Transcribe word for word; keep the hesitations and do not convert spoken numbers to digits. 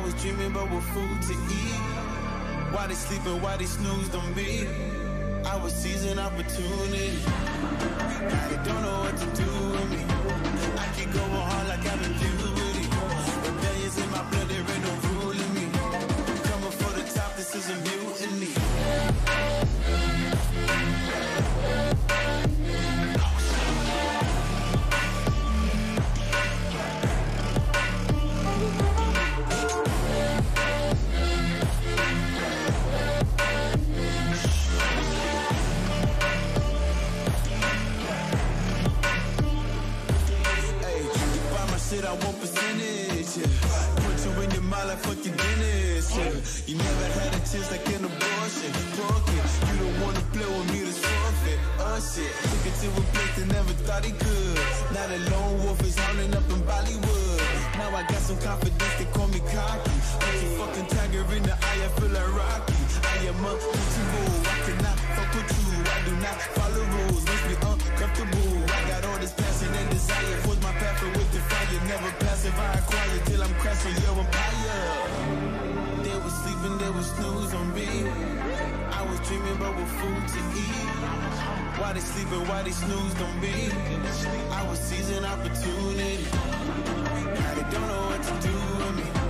was dreaming about what food to eat. Why they sleeping, why they snoozed on me? I was seizing opportunity. Now they don't know what to do with me. I keep going hard like I'm in puberty. Rebellions in my blood, there ain't no ruling me. Coming for the top, this is a mutiny. Shit, I want percentage, yeah. Put you in your mind like fucking Guinness, yeah. You never had a chance like an abortion. Fuck it, you don't wanna play with me, this forfeit. Oh shit, took it to a place that never thought he could. Now the lone wolf is howling up in Bollywood. Now I got some confidence, they call me cocky. Like a fucking tiger in the eye, I feel like Rocky. I am untouchable, I cannot fuck with you. I do not follow rules, makes me uncomfortable. I got all this passion and desire, force my path with the fire. Never passive, I acquire till I'm crashing your empire. They was sleeping, they was snooze on me. I was dreaming about what food to eat. Why they sleeping, why they snoozed on me? I was seizing opportunity. Now they don't know what to do with me.